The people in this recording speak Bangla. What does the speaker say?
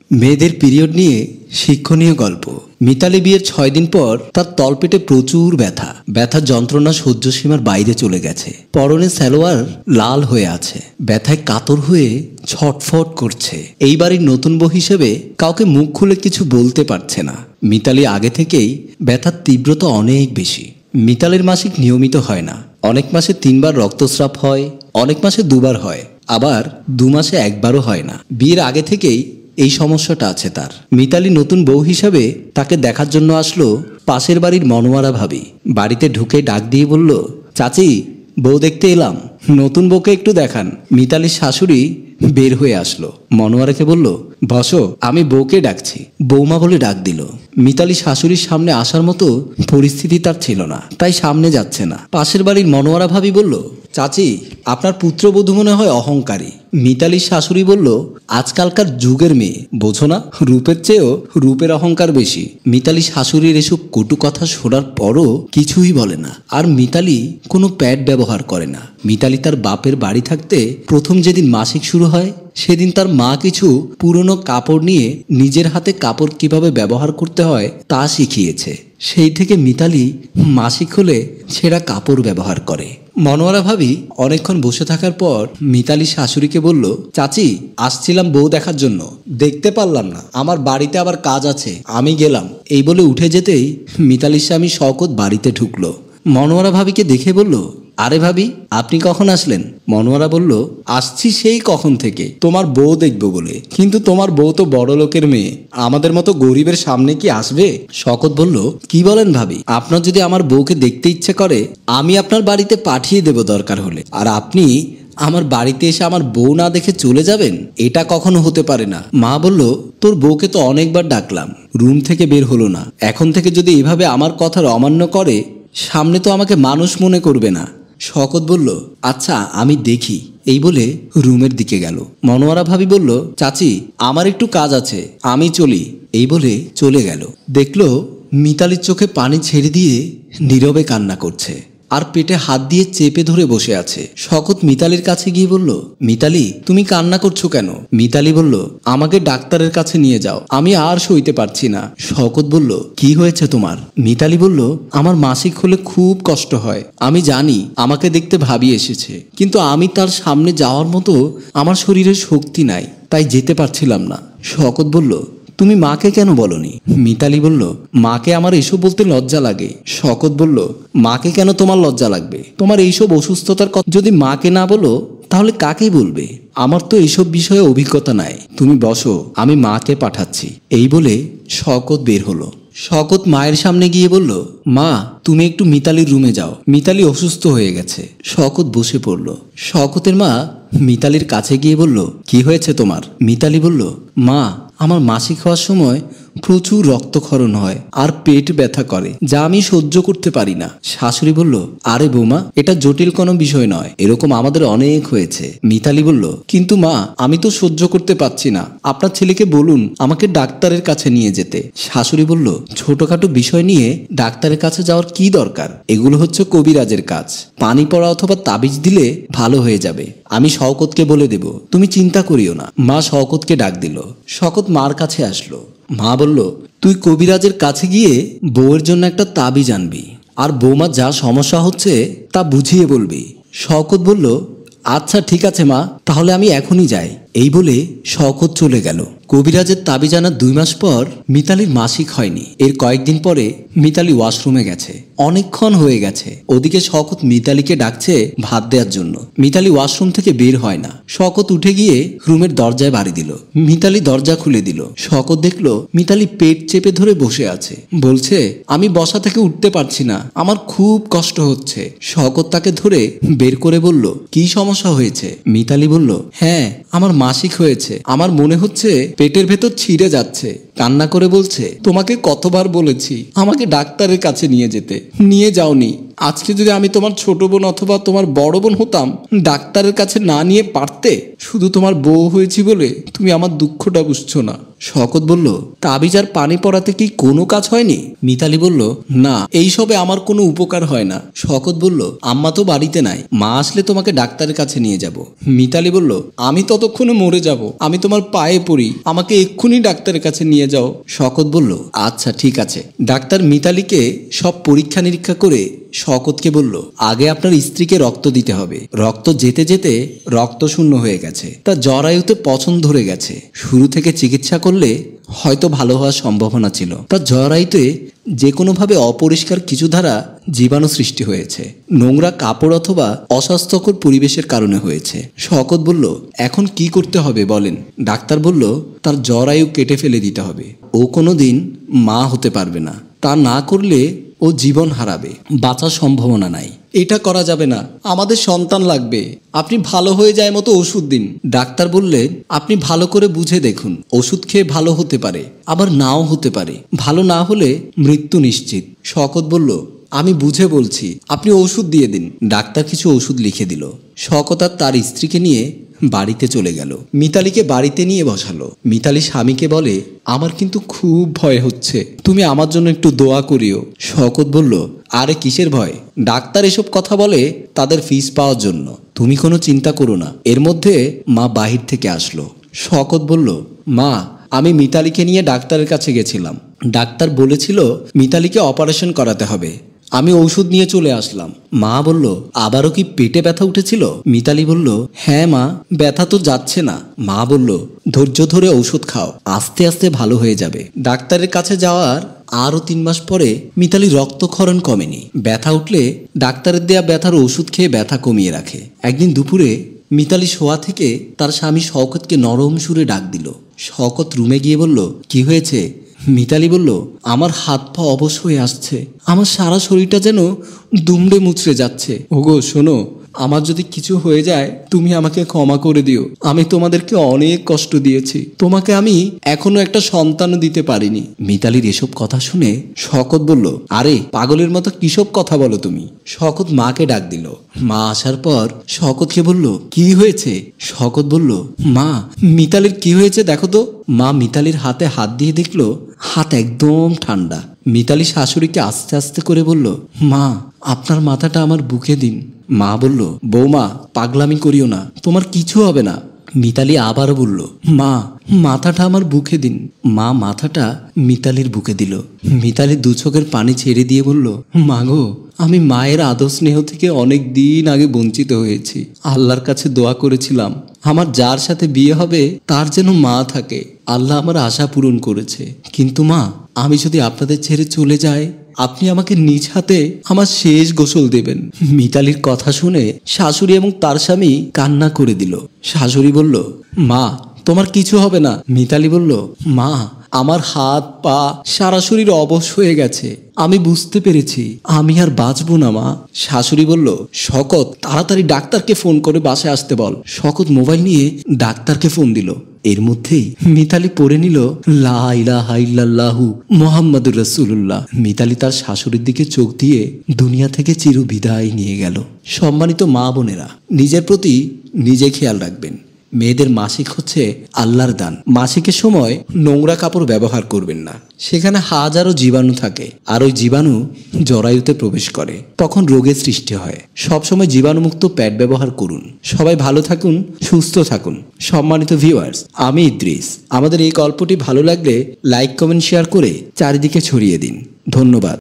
মেয়েদের পিরিয়ড নিয়ে শিক্ষণীয় গল্প। মিতালি বিয়ের 6 দিন পর তার তলপেটে প্রচুর ব্যথার যন্ত্রণা সহ্য সীমার বাইরে চলে গেছে। পরনে সালোয়ার লাল হয়ে আছে, ব্যথায় কাতর হয়ে ছটফট করছে। এই বাড়ির নতুন বউ হিসেবে কাউকে মুখ খুলে কিছু বলতে পারছে না। মিতালি আগে থেকেই ব্যথার তীব্রতা অনেক বেশি। মিতালির মাসিক নিয়মিত হয় না, অনেক মাসে 3 বার রক্তস্রাব হয়, অনেক মাসে 2 বার হয়, আবার 2 মাসে 1 বারও হয় না। বিয়ের আগে থেকেই এই সমস্যাটা আছে তার। মিতালি নতুন বউ হিসাবে তাকে দেখার জন্য আসলো পাশের বাড়ির মনোয়ারা ভাবি। বাড়িতে ঢুকে ডাক দিয়ে বলল, চাচি, বউ দেখতে এলাম, নতুন বউকে একটু দেখান। মিতালির শাশুড়ি বের হয়ে আসলো, মনোয়ারাকে বলল, বসো, আমি বউকে ডাকছি। বৌমা বলে ডাক দিল। মিতালি শাশুড়ির সামনে আসার মতো পরিস্থিতি তার ছিল না, তাই সামনে যাচ্ছে না। পাশের বাড়ির মনোয়ারা ভাবি বলল, চাচি, আপনার পুত্রবধূ মনে হয় অহংকারী। মিতালির শাশুড়ি বলল, আজকালকার যুগের মেয়ে, বোঝো না, রূপের চেয়েও রূপের অহংকার বেশি। মিতালি শাশুড়ির এসব কটু কথা শোনার পরও কিছুই বলে না। আর মিতালি কোনো প্যাড ব্যবহার করে না। মিতালি তার বাপের বাড়ি থাকতে প্রথম যেদিন মাসিক শুরু হয় সেদিন তার মা কিছু পুরনো কাপড় নিয়ে নিজের হাতে কাপড় কিভাবে ব্যবহার করতে হয় তা শিখিয়েছে। সেই থেকে মিতালি মাসিক হলে ছেঁড়া কাপড় ব্যবহার করে। মনোয়ারা ভাবি অনেকক্ষণ বসে থাকার পর মিতালি শাশুড়িকে বলল, চাচি, আসছিলাম বউ দেখার জন্য, দেখতে পারলাম না, আমার বাড়িতে আবার কাজ আছে, আমি গেলাম। এই বলে উঠে যেতেই মিতালির স্বামী শওকত বাড়িতে ঢুকলো। মনোয়ারা ভাবিকে দেখে বলল, আরে ভাবি, আপনি কখন আসলেন? মনোয়ারা বলল, আসছি সেই কখন থেকে, তোমার বউ দেখবো বলে। কিন্তু তোমার বউ তো বড় লোকের মেয়ে, আমাদের মতো গরিবের সামনে কি আসবে? শওকত বলল, কি বলেন ভাবি, আপনার যদি আমার বউকে দেখতে ইচ্ছে করে আমি আপনার বাড়িতে পাঠিয়ে দেব দরকার হলে, আর আপনি আমার বাড়িতে এসে আমার বউ না দেখে চলে যাবেন? এটা কখনো হতে পারে না। মা বলল, তোর বউকে তো অনেকবার ডাকলাম, রুম থেকে বের হলো না। এখন থেকে যদি এভাবে আমার কথার অমান্য করে সামনে তো আমাকে মানুষ মনে করবে না। শওকত বলল, আচ্ছা, আমি দেখি। এই বলে রুমের দিকে গেল। মনোয়ারা ভাবি বলল, চাচি, আমার একটু কাজ আছে, আমি চলি। এই বলে চলে গেল। দেখলো মিতালির চোখে পানি ছেড়ে দিয়ে নীরবে কান্না করছে আর পেটে হাত দিয়ে চেপে ধরে বসে আছে। শওকত মিতালির কাছে গিয়ে বলল, মিতালি, তুমি কান্না করছো কেন? মিতালি বলল, আমাকে ডাক্তারের কাছে নিয়ে যাও, আমি আর সইতে পারছি না। শওকত বলল, কি হয়েছে তোমার? মিতালি বলল, আমার মাসিক হলে খুব কষ্ট হয়, আমি জানি, আমাকে দেখতে ভাবি এসেছে, কিন্তু আমি তার সামনে যাওয়ার মতো আমার শরীরে শক্তি নাই, তাই যেতে পারছিলাম না। শওকত বলল, তুমি মাকে কেন বলনি? মিতালি বলল, মাকে আমার এসব বলতে লজ্জা লাগে। শওকত বলল, মাকে কেন তোমার লজ্জা লাগবে? তোমার এইসব অসুস্থতার কথা যদি মাকে না বলো তাহলে কাকে বলবে? আমার তো এইসব বিষয়ে অভিজ্ঞতা নাই, তুমি বসো, আমি মাকে পাঠাচ্ছি। এই বলে শওকত বের হলো। শওকত মায়ের সামনে গিয়ে বলল, মা, তুমি একটু মিতালির রুমে যাও, মিতালি অসুস্থ হয়ে গেছে। শওকত বসে পড়ল। শওকতের মা মিতালির কাছে গিয়ে বলল, কি হয়েছে তোমার? মিতালি বলল, মা, আমার মাসিক হওয়ার সময় প্রচুর রক্তক্ষরণ হয় আর পেট ব্যথা করে, যা আমি সহ্য করতে পারি না। শাশুড়ি বলল, আরে বৌমা, এটা জটিল কোনো বিষয় নয়, এরকম আমাদের অনেক হয়েছে। মিতালি বলল, কিন্তু মা, আমি তো সহ্য করতে পারছি না, আপনার ছেলেকে বলুন আমাকে ডাক্তারের কাছে নিয়ে যেতে। শাশুড়ি বলল, ছোটখাটো বিষয় নিয়ে ডাক্তারের কাছে যাওয়ার কি দরকার? এগুলো হচ্ছে কবিরাজের কাজ, পানি পড়া অথবা তাবিজ দিলে ভালো হয়ে যাবে, আমি শওকতকে বলে দেব, তুমি চিন্তা করিও না। মা শওকতকে ডাক দিল। শওকত মার কাছে আসলো। মা বলল, তুই কবিরাজের কাছে গিয়ে বউয়ের জন্য একটা তাবিজ আনবি, আর বৌমা যা সমস্যা হচ্ছে তা বুঝিয়ে বলবি। শওকত বলল, আচ্ছা ঠিক আছে মা, তাহলে আমি এখনই যাই। এই বলে শওকত চলে গেল। কবিরাজের তাবিজ আনার 2 মাস পর মিতালির মাসিক হয়নি। এর কয়েকদিন পরে মিতালি ওয়াশরুমে গেছে, অনেকক্ষণ হয়ে গেছে। ওদিকে শওকত মিতালিকে ডাকছে ভাত দেওয়ার জন্য। মিতালি ওয়াশরুম থেকে বের হয় না। শওকত উঠে গিয়ে রুমের দরজায় বাড়ি দিল। মিতালি দরজা খুলে দিল। শওকত দেখলো মিতালি পেট চেপে ধরে বসে আছে, বলছে, আমি বসা থেকে উঠতে পারছি না, আমার খুব কষ্ট হচ্ছে। শওকত তাকে ধরে বের করে বলল, কি সমস্যা হয়েছে? মিতালি বলল, হ্যাঁ, আমার মাসিক হয়েছে, আমার মনে হচ্ছে পেটের ভেতর ছিঁড়ে যাচ্ছে। কান্না করে বলছে, তোমাকে কতবার বলেছি আমাকে ডাক্তারের কাছে নিয়ে যেতে, নিয়ে যাওনি, আজকে যদি আমি তোমার ছোট বোন অথবা তোমার বড় বোন হতাম, ডাক্তারের কাছে না নিয়ে পারতে? শুধু তোমার বউ হয়েছি বলে তুমি আমার দুঃখটা বুঝছো না। শওকত বলল, তাবিজ আর পানি পড়াতে কি কোনো কাজ হয়নি? মিতালি বলল, না, এইসবে আমার কোনো উপকার হয় না। শওকত বলল, আম্মা তো বাড়িতে নাই, মা আসলে তোমাকে ডাক্তারের কাছে নিয়ে যাব। মিতালি বলল, আমি ততক্ষণে মরে যাব, আমি তোমার পায়ে পড়ি, আমাকে এক্ষুনি ডাক্তারের কাছে নিয়ে যাও। শওকত বলল, আচ্ছা ঠিক আছে। ডাক্তার মিতালিকে সব পরীক্ষা নিরীক্ষা করে শওকতকে বলল, আগে আপনার স্ত্রীকে রক্ত দিতে হবে। রক্ত যেতে যেতে রক্ত শূন্য হয়ে গেছে, তার জরায়ুতে পচন ধরে গেছে। শুরু থেকে চিকিৎসা করলে হয়তো ভালো হওয়ার সম্ভাবনা ছিল। তার জরায়ুতে যে কোনোভাবে অপরিষ্কার কিছু দ্বারা জীবাণু সৃষ্টি হয়েছে, নোংরা কাপড় অথবা অস্বাস্থ্যকর পরিবেশের কারণে হয়েছে। শওকত বলল, এখন কি করতে হবে বলেন? ডাক্তার বলল, তার জরায়ু কেটে ফেলে দিতে হবে। ও কোনোদিন মা হতে পারবে না। তা না করলে ও জীবন হারাবে, বাঁচার সম্ভাবনা নাই। এটা করা যাবে না, আমাদের সন্তান লাগবে। আপনি ভালো হয়ে যায় মতো ওষুধ দিন। ডাক্তার বললেন, আপনি ভালো করে বুঝে দেখুন, ওষুধ খেয়ে ভালো হতে পারে, আবার নাও হতে পারে। ভালো না হলে মৃত্যু নিশ্চিত। শওকত বলল, আমি বুঝে বলছি, আপনি ওষুধ দিয়ে দিন। ডাক্তার কিছু ওষুধ লিখে দিল। শওকত আর তার স্ত্রীকে নিয়ে বাড়িতে চলে গেল। মিতালিকে বাড়িতে নিয়ে বসালো। মিতালি স্বামীকে বলে, আমার কিন্তু খুব ভয় হচ্ছে, তুমি আমার জন্য একটু দোয়া করিও। শওকত বলল, আরে কিসের ভয়? ডাক্তার এসব কথা বলে তাদের ফিস পাওয়ার জন্য, তুমি কোনো চিন্তা করো না। এর মধ্যে মা বাহির থেকে আসলো। শওকত বলল, মা, আমি মিতালিকে নিয়ে ডাক্তারের কাছে গেছিলাম। ডাক্তার বলেছিল মিতালিকে অপারেশন করাতে হবে। আমি ঔষধ নিয়ে চলে আসলাম। মা বলল, আবারও কি পেটে ব্যথা উঠেছিল? মিতালি বলল, হ্যাঁ মা, ব্যথা তো যাচ্ছে না। মা বলল, ধৈর্য ধরে ঔষধ খাও, আস্তে আস্তে ভালো হয়ে যাবে। ডাক্তারের কাছে যাওয়ার আরও 3 মাস পরে মিতালি রক্তক্ষরণ কমেনি। ব্যথা উঠলে ডাক্তারের দেয়া ব্যথার ওষুধ খেয়ে ব্যথা কমিয়ে রাখে। একদিন দুপুরে মিতালি শোয়া থেকে তার স্বামী শওকতকে নরম সুরে ডাক দিল। শওকত রুমে গিয়ে বলল, কি হয়েছে? মিতালি বলল, আমার হাত পা অবশ হয়ে আসছে, আমার সারা শরীরটা যেন দুমড়ে মুচড়ে যাচ্ছে। ওগো শোনো, আমার যদি কিছু হয়ে যায় তুমি আমাকে ক্ষমা করে দিও। আমি তোমাদেরকে অনেক কষ্ট দিয়েছি, তোমাকে আমি এখনো একটা সন্তানও দিতে পারিনি। মিতালির এসব কথা শুনে শওকত বলল, আরে পাগলের মতো কিসব কথা বলো তুমি? শওকত মাকে ডাক দিল। মা আসার পর শওকতকে বলল, কি হয়েছে? শওকত বলল, মা, মিতালির কি হয়েছে দেখো তো। মা মিতালির হাতে হাত দিয়ে দেখলো হাত একদম ঠান্ডা। মিতালি শাশুড়িকে আস্তে আস্তে করে বলল, মা, আপনার মাথাটা আমার বুকে দিন। মা বলল, বৌমা, পাগলামি করিও না, তোমার কিছু হবে না। মিতালি আবারও বলল, মা, মাথাটা আমার বুকে দিন। মা মাথাটা মিতালির বুকে দিল। মিতালি 2 চোখের পানি ছেড়ে দিয়ে বলল, মা গো, আমি মায়ের আদর স্নেহ থেকে অনেক দিন আগে বঞ্চিত হয়েছি। আল্লাহর কাছে দোয়া করেছিলাম আমার যার সাথে বিয়ে হবে তার যেন মা থাকে। আল্লাহ আমার আশা পূরণ করেছে। কিন্তু মা, আমি যদি আপনাদের ছেড়ে চলে যাই, আপনি আমাকে নিজ হাতে আমার শেষ গোসল দেবেন। মিতালির কথা শুনে শাশুড়ি এবং তার স্বামী কান্না করে দিল। শাশুড়ি বলল, মা, তোমার কিছু হবে না। মিতালি বলল, মা, আমার হাত পা সারা শরীর অবশ হয়ে গেছে, আমি বুঝতে পেরেছি আমি আর বাঁচবো না মা। শাশুড়ি বলল, শওকত, তাড়াতাড়ি ডাক্তারকে ফোন করে বাসায় আসতে বল। শওকত মোবাইল নিয়ে ডাক্তারকে ফোন দিল। এর মধ্যেই মিতালি পড়ে নিল লা ইলাহা ইল্লাল্লাহু মুহাম্মাদুর রাসূলুল্লাহ। মিতালি তার শাশুড়ির দিকে চোখ দিয়ে দুনিয়া থেকে চির বিদায় নিয়ে গেল। সম্মানিত মা বোনেরা, নিজের প্রতি নিজে খেয়াল রাখবেন। মেয়েদের মাসিক হচ্ছে আল্লাহর দান। মাসিকের সময় নোংরা কাপড় ব্যবহার করবেন না, সেখানে হাজারো জীবাণু থাকে, আর ওই জীবাণু জরায়ুতে প্রবেশ করে, তখন রোগের সৃষ্টি হয়। সবসময় জীবাণুমুক্ত প্যাড ব্যবহার করুন। সবাই ভালো থাকুন, সুস্থ থাকুন। সম্মানিত ভিউয়ার্স, আমি ইদ্রিস। আমাদের এই গল্পটি ভালো লাগলে লাইক, কমেন্ট, শেয়ার করে চারিদিকে ছড়িয়ে দিন। ধন্যবাদ।